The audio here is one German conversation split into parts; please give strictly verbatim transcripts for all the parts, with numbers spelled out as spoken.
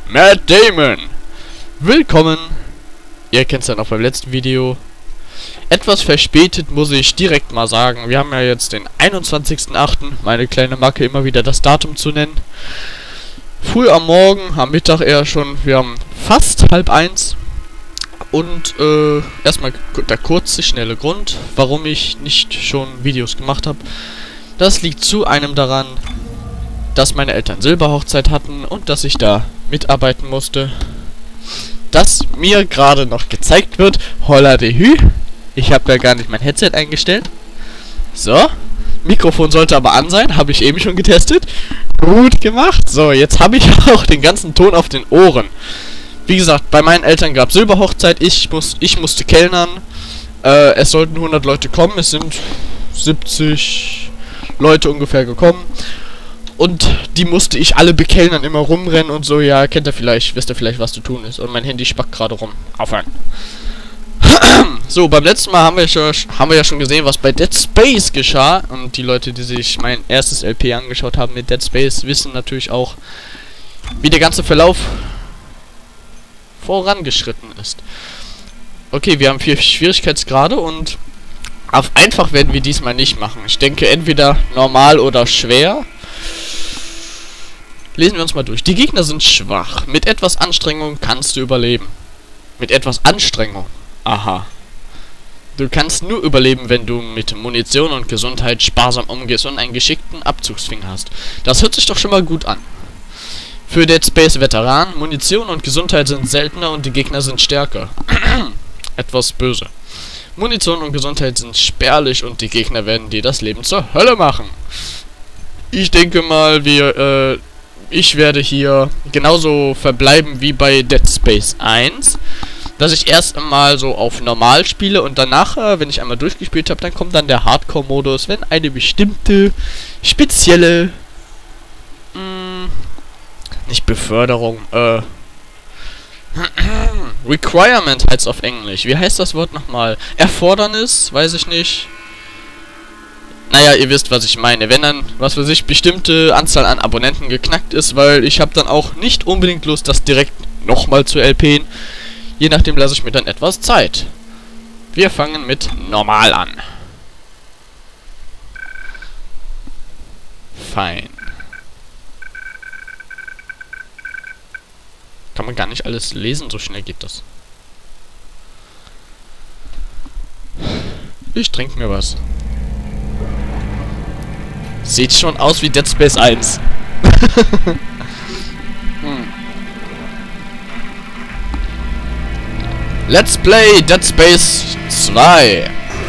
Matt Damon. Willkommen. Ihr kennt es ja noch beim letzten Video. Etwas verspätet muss ich direkt mal sagen. Wir haben ja jetzt den einundzwanzigsten achten Meine kleine Macke, immer wieder das Datum zu nennen. Früh am Morgen, am Mittag eher schon. Wir haben fast halb eins. Und äh, erstmal der kurze, schnelle Grund, warum ich nicht schon Videos gemacht habe. Das liegt zu einem daran, dass meine Eltern Silberhochzeit hatten und dass ich da mitarbeiten musste. Dass mir gerade noch gezeigt wird, holla de hü. Ich habe ja gar nicht mein Headset eingestellt. So, Mikrofon sollte aber an sein, habe ich eben schon getestet. Gut gemacht. So, jetzt habe ich auch den ganzen Ton auf den Ohren. Wie gesagt, bei meinen Eltern gab es Silberhochzeit, ich, muss, ich musste kellnern. Äh, es sollten hundert Leute kommen, es sind siebzig Leute ungefähr gekommen. Und die musste ich alle bekellnern, immer rumrennen und so. Ja, kennt ihr vielleicht, wisst ihr vielleicht, was zu tun ist. Und mein Handy spackt gerade rum. Aufhören. So, beim letzten Mal haben wir, schon, haben wir ja schon gesehen, was bei Dead Space geschah. Und die Leute, die sich mein erstes L P angeschaut haben mit Dead Space, wissen natürlich auch, wie der ganze Verlauf vorangeschritten ist. Okay, wir haben vier Schwierigkeitsgrade und auf einfach werden wir diesmal nicht machen. Ich denke entweder normal oder schwer. Lesen wir uns mal durch. Die Gegner sind schwach. Mit etwas Anstrengung kannst du überleben. Mit etwas Anstrengung. Aha. Du kannst nur überleben, wenn du mit Munition und Gesundheit sparsam umgehst und einen geschickten Abzugsfinger hast. Das hört sich doch schon mal gut an. Für Dead Space Veteran, Munition und Gesundheit sind seltener und die Gegner sind stärker. Etwas böse. Munition und Gesundheit sind spärlich und die Gegner werden dir das Leben zur Hölle machen. Ich denke mal, wir, äh, ich werde hier genauso verbleiben wie bei Dead Space eins. Dass ich erst einmal so auf normal spiele und danach, äh, wenn ich einmal durchgespielt habe, dann kommt dann der Hardcore-Modus, wenn eine bestimmte, spezielle, mh, nicht Beförderung, äh, Requirement heißt auf Englisch. Wie heißt das Wort nochmal? Erfordernis? Weiß ich nicht. Naja, ihr wisst, was ich meine. Wenn dann, was für sich, bestimmte Anzahl an Abonnenten geknackt ist, weil ich habe dann auch nicht unbedingt Lust, das direkt nochmal zu L P'n. Je nachdem lasse ich mir dann etwas Zeit. Wir fangen mit normal an. Fein. Kann man gar nicht alles lesen, so schnell geht das. Ich trinke mir was. Sieht schon aus wie Dead Space eins. hm. Let's play Dead Space zwei.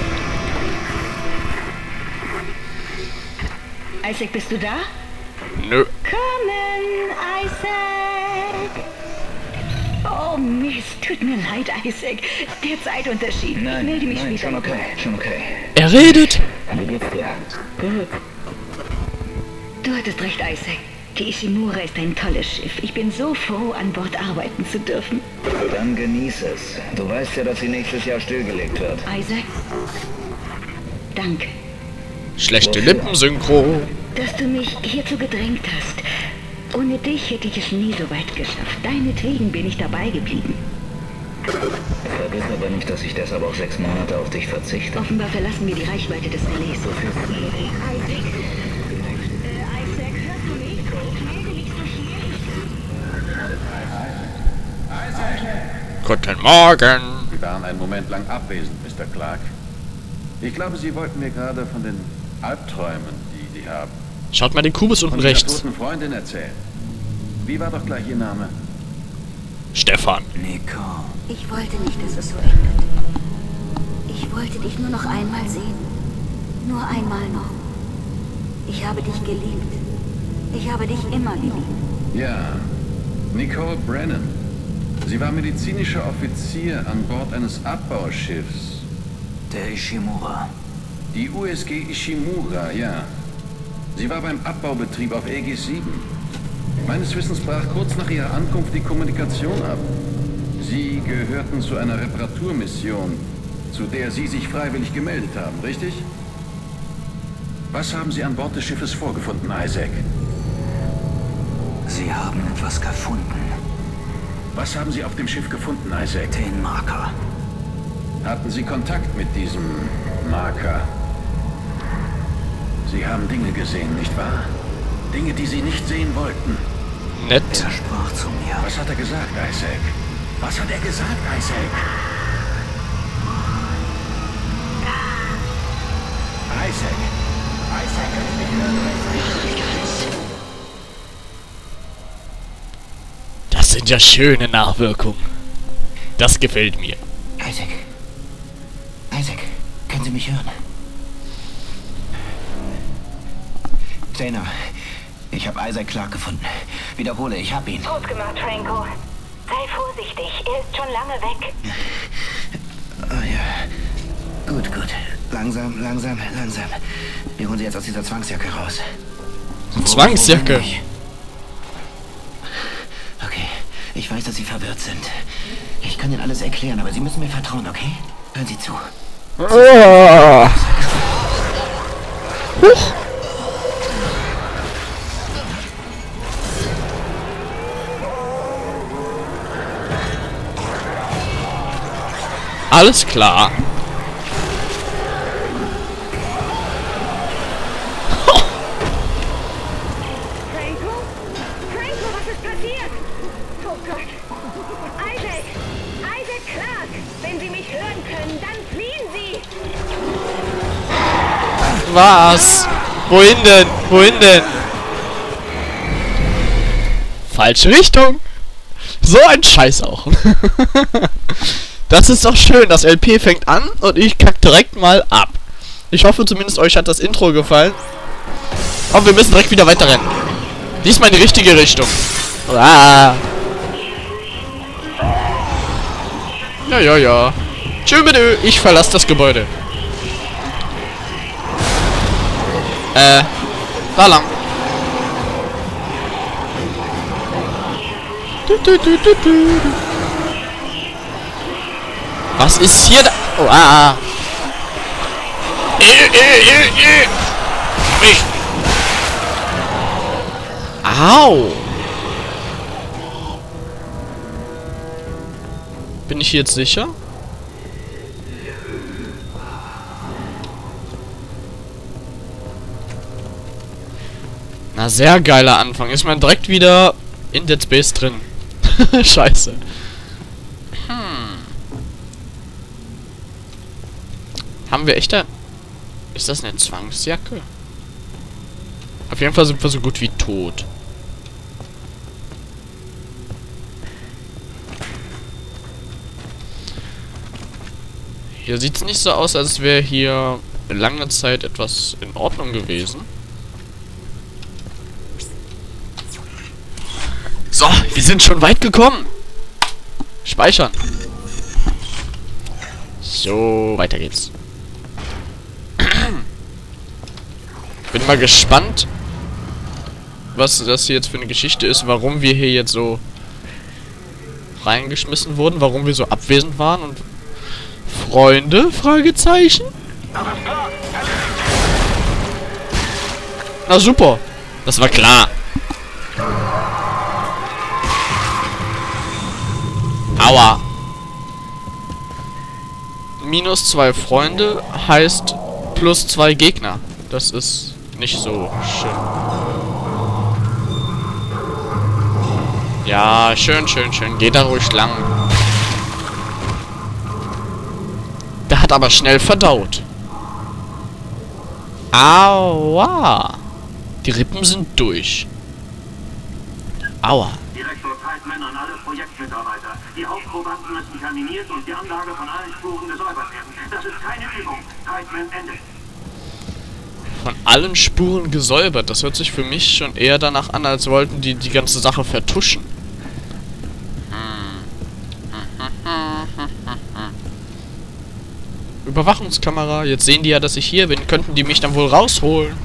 Isaac, bist du da? Nö. Kommen, Isaac! Oh Mist, tut mir leid, Isaac. Der Zeitunterschied. Nein, ich melde mich nein, später. schon okay, schon okay. Er redet. Wie geht's dir? Gut. Du hattest recht, Isaac. Die Ishimura ist ein tolles Schiff. Ich bin so froh, an Bord arbeiten zu dürfen. Dann genieß es. Du weißt ja, dass sie nächstes Jahr stillgelegt wird. Isaac, danke, Schlechte Lippensynchro. dass du mich hierzu gedrängt hast. Ohne dich hätte ich es nie so weit geschafft. Deinetwegen bin ich dabei geblieben. Vergiss aber nicht, dass ich deshalb auch sechs Monate auf dich verzichte. Offenbar verlassen wir die Reichweite des Relais. Isaac, äh, Isaac, hörst du mich? Ich melde mich so schnell. Guten Morgen. Sie waren einen Moment lang abwesend, Mister Clark. Ich glaube, Sie wollten mir gerade von den Albträumen, die Sie haben, Schaut mal den Kubus unten von Ihrer rechts. toten Freundin erzählen. Wie war doch gleich Ihr Name? Stefan. Nico. Ich wollte nicht, dass es so endet. Ich wollte dich nur noch einmal sehen. Nur einmal noch. Ich habe dich geliebt. Ich habe dich immer geliebt. Ja, Nicole Brennan. Sie war medizinischer Offizier an Bord eines Abbauschiffs. Der Ishimura. Die U S G Ishimura, ja. Sie war beim Abbaubetrieb auf Aegis sieben. Meines Wissens brach kurz nach ihrer Ankunft die Kommunikation ab. Sie gehörten zu einer Reparaturmission, zu der Sie sich freiwillig gemeldet haben, richtig? Was haben Sie an Bord des Schiffes vorgefunden, Isaac? Sie haben etwas gefunden. Was haben Sie auf dem Schiff gefunden, Isaac? Den Marker. Hatten Sie Kontakt mit diesem Marker? Sie haben Dinge gesehen, nicht wahr? Dinge, die Sie nicht sehen wollten. Nett. Er sprach zu mir. Was hat er gesagt, Isaac? Was hat er gesagt, Isaac? Isaac! Isaac, können Sie mich hören, Isaac? Das sind ja schöne Nachwirkungen. Das gefällt mir. Isaac. Isaac, können Sie mich hören? Dana, ich habe Isaac Clarke gefunden. Wiederhole, ich habe ihn. Gut gemacht, Franco. Sei vorsichtig, er ist schon lange weg. Oh ja. Gut, gut. Langsam, langsam, langsam. Wir holen Sie jetzt aus dieser Zwangsjacke raus. Wo- Zwangsjacke? wo bin ich? Okay, ich weiß, dass Sie verwirrt sind. Ich kann Ihnen alles erklären, aber Sie müssen mir vertrauen, okay? Hören Sie zu. Oh. Huch. Alles klar. Franco? Franco, was ist passiert? Oh Gott. Isaac! Isaac Clarke! Wenn Sie mich hören können, dann fliehen Sie! Was? Wohin denn? Wohin denn? Falsche Richtung. So ein Scheiß auch. Das ist doch schön. Das L P fängt an und ich kack direkt mal ab. Ich hoffe zumindest, euch hat das Intro gefallen. Und wir müssen direkt wieder weiter rennen. Diesmal in die richtige Richtung. Ah. Ja, ja, ja. Tschö, bitte. Ich verlasse das Gebäude. Äh, da lang. Du, du, du, du, du. Was ist hier da? Oh, ah, ah. Äh, äh, äh, äh. Ich. Au. Bin ich hier jetzt sicher? Na, sehr geiler Anfang. Ist man direkt wieder in Dead Space drin. Scheiße. Hm. Haben wir echte... Ist das eine Zwangsjacke? Auf jeden Fall sind wir so gut wie tot. Hier sieht es nicht so aus, als wäre hier lange Zeit etwas in Ordnung gewesen. So, wir sind schon weit gekommen. Speichern. So, weiter geht's. Bin mal gespannt, was das hier jetzt für eine Geschichte ist, warum wir hier jetzt so reingeschmissen wurden, warum wir so abwesend waren und Freunde? Fragezeichen? Na super, das war klar. Aua. Minus zwei Freunde heißt plus zwei Gegner. Das ist nicht so schön. Ja, schön, schön, schön. Geht da ruhig lang. Der hat aber schnell verdaut. Aua. Die Rippen sind durch. Aua. Direktor Tideman an alle Projektmitarbeiter. Die Hauptprobanden müssen terminiert und die Anlage von allen Spuren gesäubert werden. Das ist keine Übung. Tideman Ende. Von allen Spuren gesäubert. Das hört sich für mich schon eher danach an, als wollten die die ganze Sache vertuschen. Überwachungskamera. Jetzt sehen die ja, dass ich hier bin. Könnten die mich dann wohl rausholen?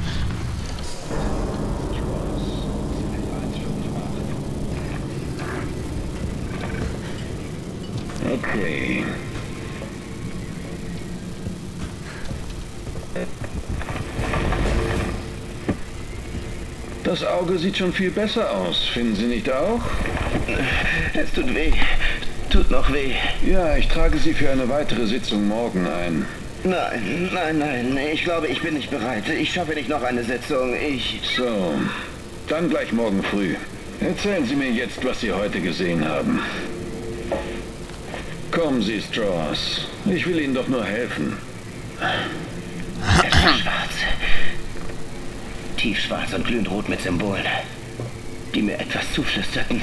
Okay. Das Auge sieht schon viel besser aus, finden Sie nicht auch? Es tut weh. Tut noch weh. Ja, ich trage Sie für eine weitere Sitzung morgen ein. Nein, nein, nein. Ich glaube, ich bin nicht bereit. Ich schaffe nicht noch eine Sitzung. Ich... So, dann gleich morgen früh. Erzählen Sie mir jetzt, was Sie heute gesehen haben. Kommen Sie, Strauss. Ich will Ihnen doch nur helfen. Es war schwarz. Tiefschwarz und glühend rot mit Symbolen, die mir etwas zuflüsterten.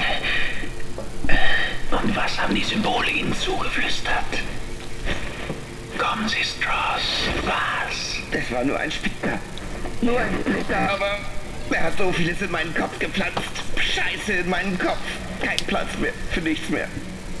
Und was haben die Symbole Ihnen zugeflüstert? Kommen Sie, Strauss. Was? Das war nur ein Splitter. Nur ein Splitter, aber er hat so vieles in meinen Kopf gepflanzt. Scheiße in meinen Kopf. Kein Platz mehr für nichts mehr.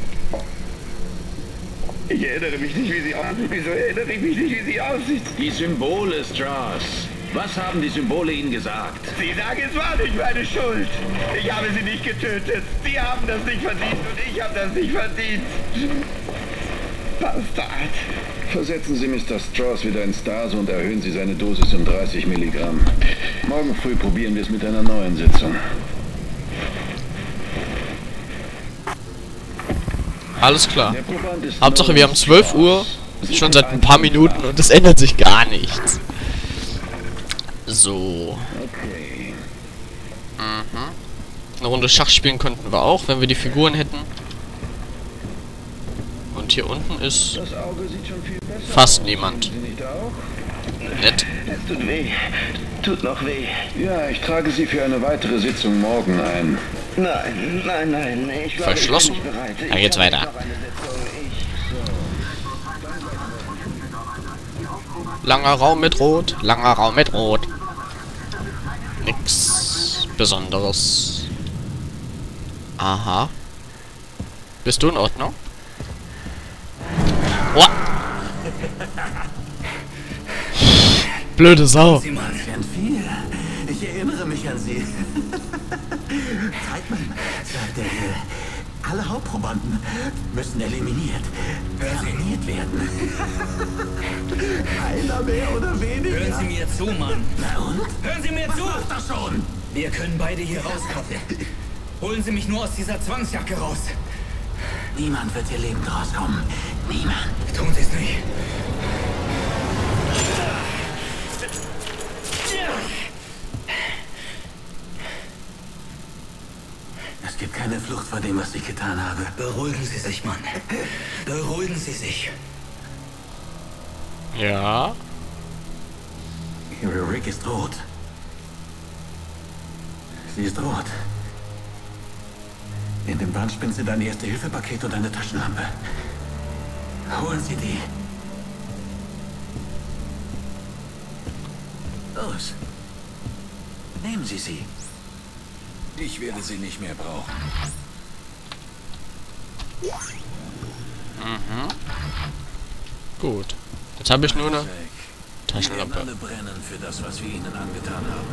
Ich erinnere mich nicht, wie sie aussieht. Wieso erinnere ich mich nicht, wie sie aussieht? Die Symbole, Strauss. Was haben die Symbole Ihnen gesagt? Sie sagen, es war nicht meine Schuld. Ich habe sie nicht getötet. Sie haben das nicht verdient und ich habe das nicht verdient. Bastard. Versetzen Sie Mister Strauss wieder in Stase und erhöhen Sie seine Dosis um dreißig Milligramm. Morgen früh probieren wir es mit einer neuen Sitzung. Alles klar. Der Proband ist Hauptsache wir haben Norman zwölf Uhr, Strauss. schon seit ein paar Minuten und es ändert sich gar nichts. So. Okay. Mhm. Eine Runde Schach spielen könnten wir auch, wenn wir die Figuren hätten. Und hier unten ist Das Auge sieht schon viel besser fast aus. niemand. Sie nicht auch? Nett. Es tut weh. Tut noch weh. Ja, ich trage Sie für eine weitere Sitzung morgen ein. Nein, nein, nein. Ich glaube, Verschlossen. ich bin nicht bereit. Ich Da geht's schaffe weiter. noch eine Sitzung. Ich... Langer Raum mit Rot, langer Raum mit Rot. Nix Besonderes. Aha. Bist du in Ordnung? Oh. Blöde Sau. Sie mal gern viel. Ich erinnere mich an Sie. Zeitmann sagte, alle Hauptprobanden müssen eliminiert, eliminiert werden. Einer mehr oder weniger. Hören Sie mir zu, Mann. Na und? Hören Sie mir zu! Mach das schon! Wir können beide hier rauskommen. Holen Sie mich nur aus dieser Zwangsjacke raus. Niemand wird hier lebend rauskommen. Niemand. Tun Sie es nicht. Es gibt keine Flucht vor dem, was ich getan habe. Beruhigen Sie sich, Mann. Beruhigen Sie sich. Ja. Ihre Rick ist rot. Sie ist rot. In dem Band spinnt sie dein Erste-Hilfe-Paket und eine Taschenlampe. Holen Sie die. Los. Nehmen Sie sie. Ich werde Sie nicht mehr brauchen. Mhm. Gut. Jetzt habe ich nur eine Wir werden Taschenlampe. alle brennen für das, was wir ihnen angetan haben.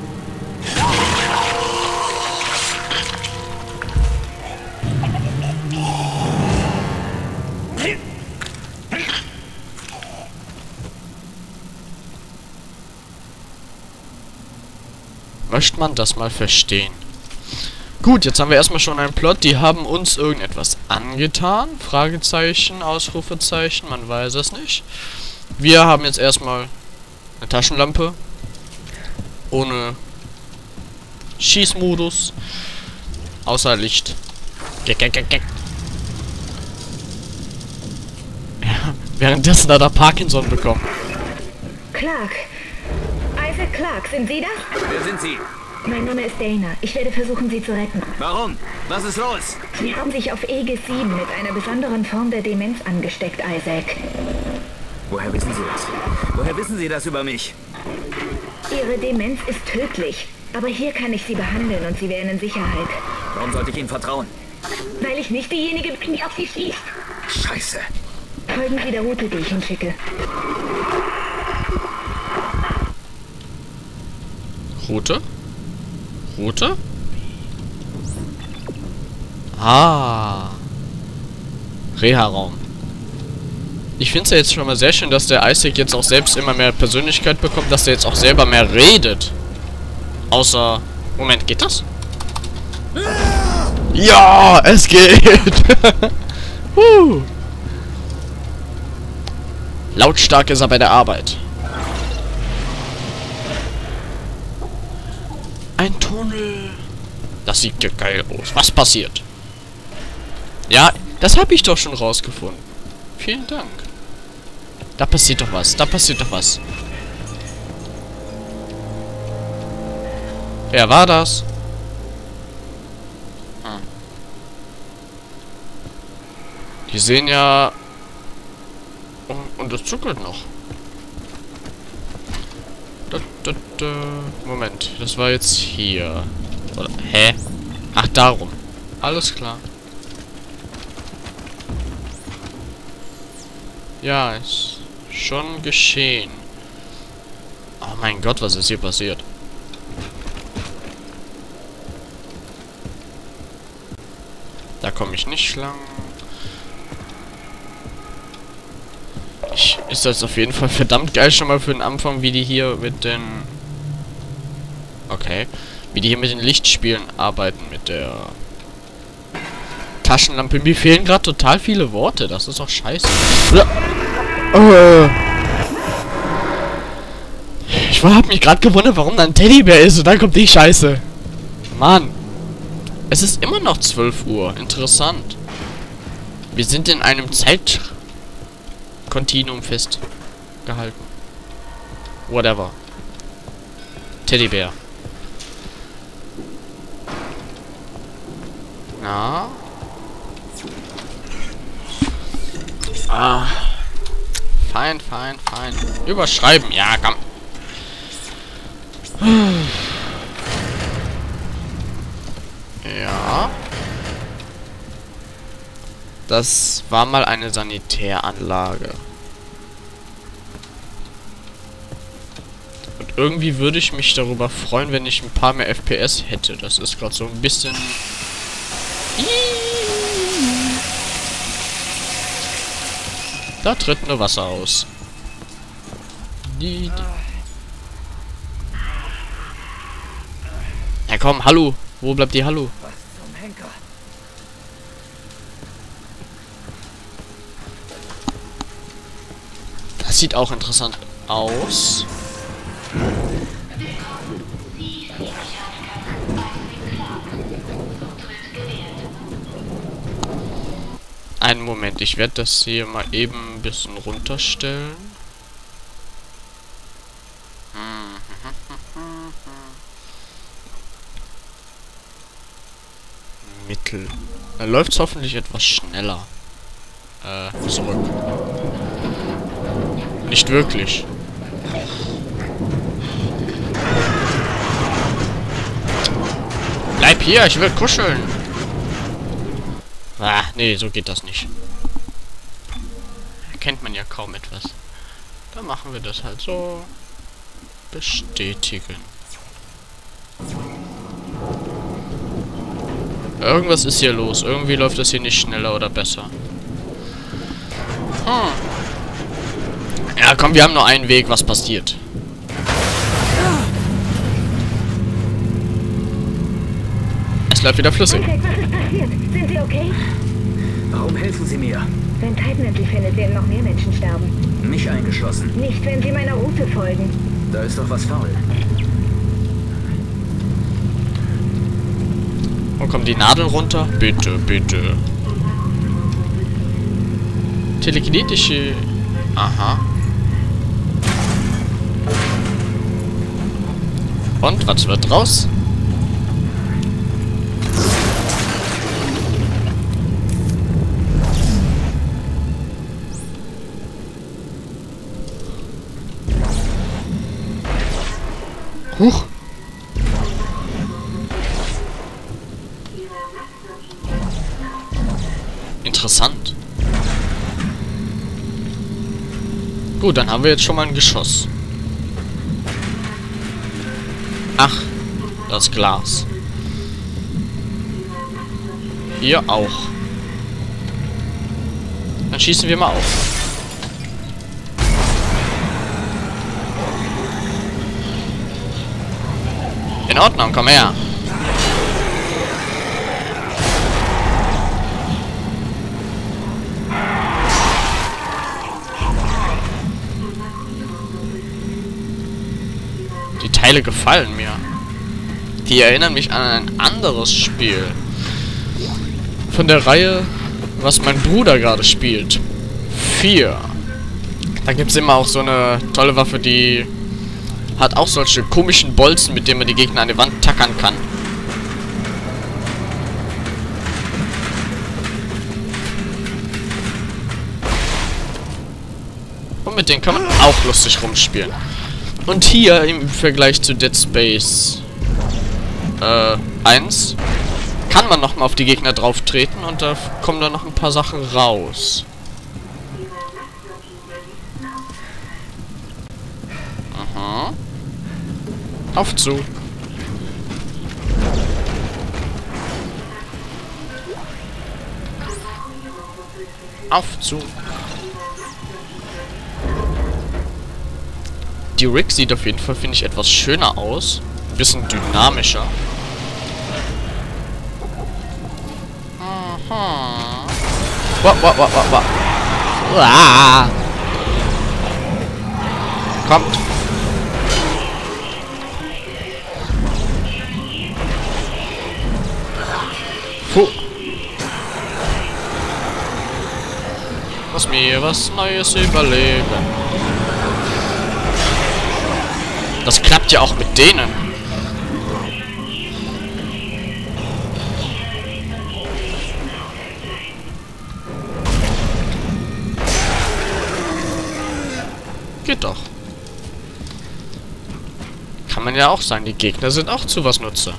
Möchte man das mal verstehen? Gut, jetzt haben wir erstmal schon einen Plot. Die haben uns irgendetwas angetan. Fragezeichen, Ausrufezeichen, man weiß es nicht. Wir haben jetzt erstmal eine Taschenlampe. Ohne Schießmodus. Außer Licht. Geck, geck, geck, geck. Ja, währenddessen hat er Parkinson bekommen. Clark. Isaac Clark, sind Sie das? Wer sind Sie? Mein Name ist Dana. Ich werde versuchen, Sie zu retten. Warum? Was ist los? Sie haben sich auf Aegis sieben mit einer besonderen Form der Demenz angesteckt, Isaac. Woher wissen Sie das? Woher wissen Sie das über mich? Ihre Demenz ist tödlich. Aber hier kann ich Sie behandeln und Sie wären in Sicherheit. Warum sollte ich Ihnen vertrauen? Weil ich nicht diejenige bin, die auf Sie schießt. Scheiße. Folgen Sie der Route, die ich Ihnen schicke. Route? Route? Ah. Reha-Raum. Ich finde es ja jetzt schon mal sehr schön, dass der Isaac jetzt auch selbst immer mehr Persönlichkeit bekommt, dass er jetzt auch selber mehr redet. Außer... Moment, geht das? Ja, es geht. uh. Lautstark ist er bei der Arbeit. Ein Tunnel. Das sieht ja geil aus. Was passiert? Ja, das habe ich doch schon rausgefunden. Vielen Dank. Da passiert doch was. Da passiert doch was. Wer war das? Hm. Die sehen ja... Und, und es zuckelt noch. Da, da, da. Moment, das war jetzt hier. Oder, hä? Ach, darum. Alles klar. Ja, ist schon geschehen. Oh mein Gott, was ist hier passiert? Da komme ich nicht lang. Ich, ist das auf jeden Fall verdammt geil schon mal für den Anfang, wie die hier mit den... Okay. Wie die hier mit den Lichtspielen arbeiten, mit der... Taschenlampe. Mir fehlen gerade total viele Worte. Das ist doch scheiße. Ich habe mich gerade gewundert, warum da ein Teddybär ist und dann kommt die Scheiße. Mann. Es ist immer noch zwölf Uhr. Interessant. Wir sind in einem Zeitkontinuum festgehalten. Whatever. Teddybär. Na? Ah. Fein, fein, fein. Überschreiben. Ja, komm. Ja. Das war mal eine Sanitäranlage. Und irgendwie würde ich mich darüber freuen, wenn ich ein paar mehr F P S hätte. Das ist gerade so ein bisschen... Da tritt nur Wasser aus. Die, die. Ja komm, hallo. Wo bleibt die Hallo? Was zum Henker? Das sieht auch interessant aus. Einen Moment, ich werde das hier mal eben ein bisschen runterstellen. Mittel. Dann läuft es hoffentlich etwas schneller. Äh, zurück. Nicht wirklich. Bleib hier, ich will kuscheln. Ah, nee, so geht das nicht. Erkennt man ja kaum etwas. Dann machen wir das halt so. Bestätigen. Irgendwas ist hier los. Irgendwie läuft das hier nicht schneller oder besser. Hm. Ja, komm, wir haben nur einen Weg. Was passiert? Es läuft wieder flüssig. Isaac, was ist passiert? Sind Sie okay? Warum helfen Sie mir? Wenn Titan endlich findet, werden noch mehr Menschen sterben. Mich eingeschlossen. Nicht, wenn Sie meiner Route folgen. Da ist doch was faul. Wo kommen die Nadeln runter? Bitte, bitte. Telekinetische... Aha. Und, was wird draus? Huch. Interessant. Gut, dann haben wir jetzt schon mal ein Geschoss. Ach, das Glas. Hier auch. Dann schießen wir mal auf. In Ordnung, komm her. Teile gefallen mir. Die erinnern mich an ein anderes Spiel. Von der Reihe, was mein Bruder gerade spielt. vier. Da gibt es immer auch so eine tolle Waffe, die hat auch solche komischen Bolzen, mit denen man die Gegner an die Wand tackern kann. Und mit denen kann man auch lustig rumspielen. Und hier im Vergleich zu Dead Space äh, eins kann man nochmal auf die Gegner drauf treten und da kommen dann noch ein paar Sachen raus. Aha. Auf zu. Auf zu. Die Rig sieht auf jeden Fall, finde ich, etwas schöner aus. Ein bisschen dynamischer. Aha. Wow, wow, wow, wow, wow. Uah. Kommt. Puh. Lass mir was Neues überleben. Das klappt ja auch mit denen. Geht doch. Kann man ja auch sagen, die Gegner sind auch zu was Nutze.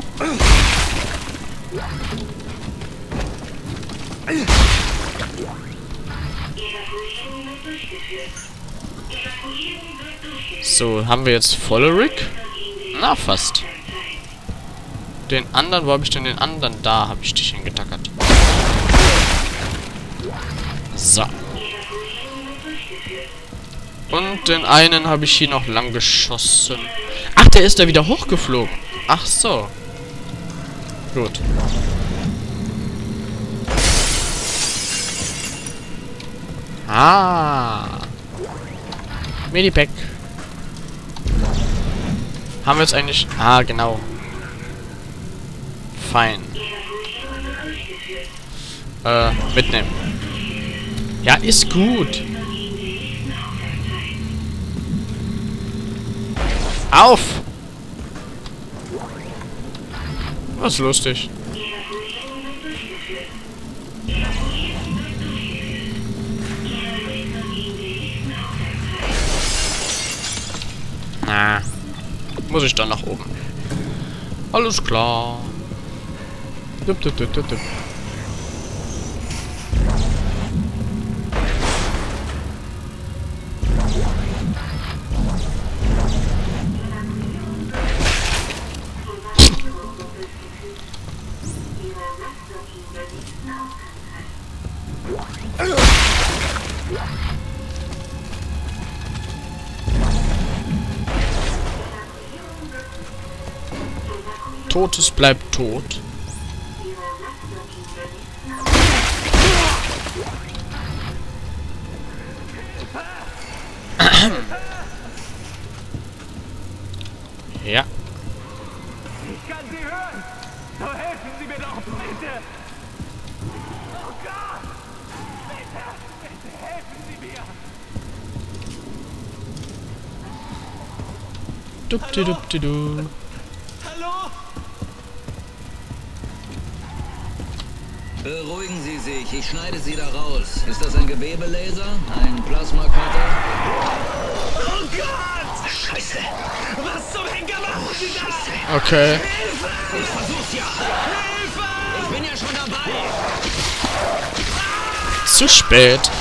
So, haben wir jetzt volle Rig? Na, fast. Den anderen, wo habe ich denn den anderen? Da habe ich dich hingetackert. So. Und den einen habe ich hier noch lang geschossen. Ach, der ist da wieder hochgeflogen. Ach so. Gut. Ah. Medipack. Haben wir jetzt eigentlich... Ah, genau. Fein. Äh, mitnehmen. Ja, ist gut. Auf! Was lustig. Na. Muss ich dann nach oben. Alles klar. Dup, dup, dup, dup, dup. Totes bleibt tot. Ja. Ich kann Sie hören. So helfen Sie mir doch, bitte. Oh Gott. Bitte, bitte helfen Sie mir. Dupdi-dupdi-du. Hallo? Beruhigen Sie sich, ich schneide Sie da raus. Ist das ein Gewebelaser? Ein Plasmacutter? Oh Gott! Scheiße! Was zum Henker machen Sie da? Okay. Hilfe! Ich versuch's ja! Hilfe! Ich bin ja schon dabei! Zu spät.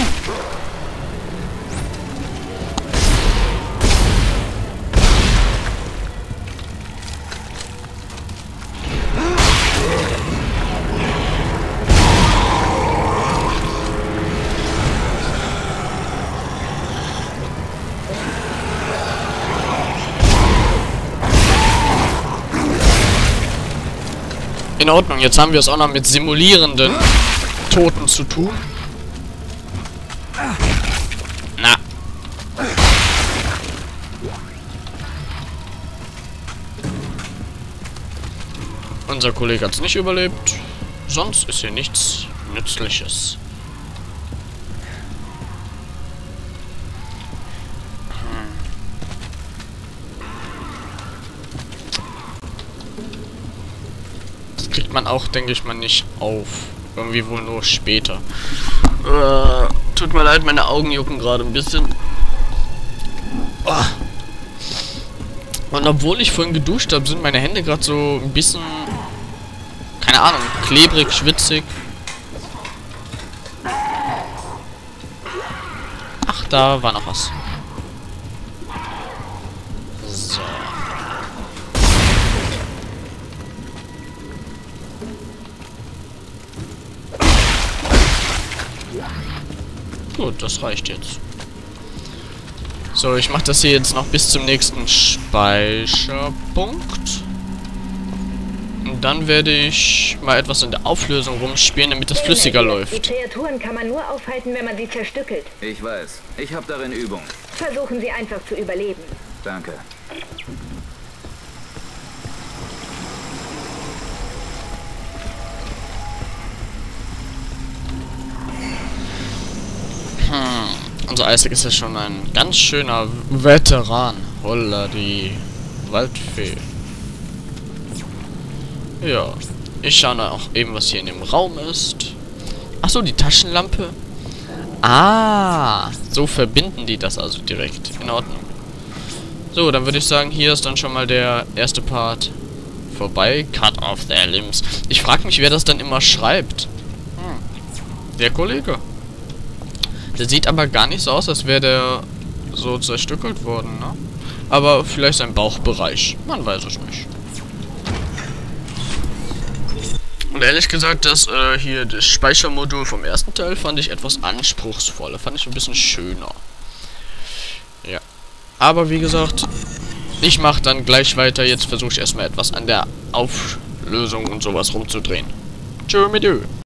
In Ordnung, jetzt haben wir es auch noch mit simulierenden Toten zu tun. Na. Unser Kollege hat es nicht überlebt. Sonst ist hier nichts Nützliches. Das kriegt man auch, denke ich mal, nicht auf. Irgendwie wohl nur später. Uh, tut mir leid, meine Augen jucken gerade ein bisschen. Oh. Und obwohl ich vorhin geduscht habe, sind meine Hände gerade so ein bisschen, keine Ahnung, klebrig, schwitzig. Ach, da war noch was. So. Gut, das reicht jetzt. So, ich mache das hier jetzt noch bis zum nächsten Speicherpunkt. Und dann werde ich mal etwas in der Auflösung rumspielen, damit das flüssiger läuft. Die Kreaturen kann man nur aufhalten, wenn man sie zerstückelt. Ich weiß. Ich habe darin Übung. Versuchen Sie einfach zu überleben. Danke. Hm. Unser Isaac ist ja schon ein ganz schöner Veteran. Holla, die Waldfee. Ja. Ich schaue noch eben, was hier in dem Raum ist. Achso, die Taschenlampe. Ah, so verbinden die das also direkt. In Ordnung. So, dann würde ich sagen, hier ist dann schon mal der erste Part vorbei. Cut off their limbs. Ich frage mich, wer das dann immer schreibt. Hm. Der Kollege. Der sieht aber gar nicht so aus, als wäre der so zerstückelt worden, ne? Aber vielleicht sein Bauchbereich. Man weiß es nicht. Und ehrlich gesagt, das äh, hier, das Speichermodul vom ersten Teil fand ich etwas anspruchsvoller. Fand ich ein bisschen schöner. Ja. Aber wie gesagt, ich mache dann gleich weiter. Jetzt versuche ich erstmal etwas an der Auflösung und sowas rumzudrehen. Tschö mit Ö.